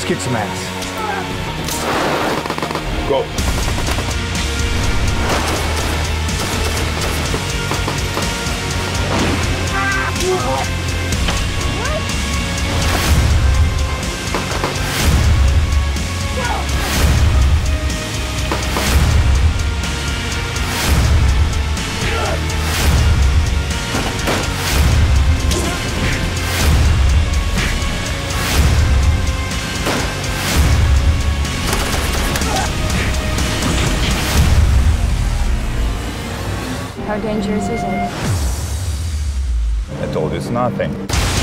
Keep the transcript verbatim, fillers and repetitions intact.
kick some ass. Go. How dangerous is it? I told you it's nothing.